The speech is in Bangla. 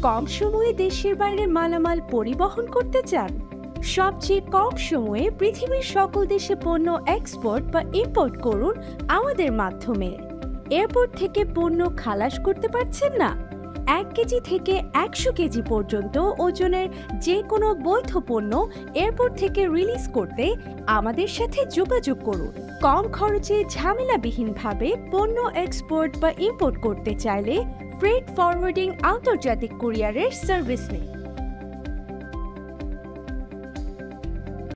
কম সময়ে দেশের বাইরে মালামাল পরিবহন করতে চান? সবচেয়ে কম সময়ে পৃথিবীর সকল দেশে পণ্য এক্সপোর্ট বা ইম্পোর্ট করুন আমাদের মাধ্যমে। এয়ারপোর্ট থেকে পণ্য খালাস করতে পারছেন না? 1 কেজি থেকে 100 কেজি পর্যন্ত ওজনের যে কোনো বৈধ পণ্য এয়ারপোর্ট থেকে রিলিজ করতে আমাদের সাথে যোগাযোগ করুন। কম খরচে ঝামেলাবিহীনভাবে পণ্য এক্সপোর্ট বা ইম্পোর্ট করতে চাইলে ফ্রেট ফরওয়ার্ডিং আন্তর্জাতিক কুরিয়ারের সার্ভিস নিন।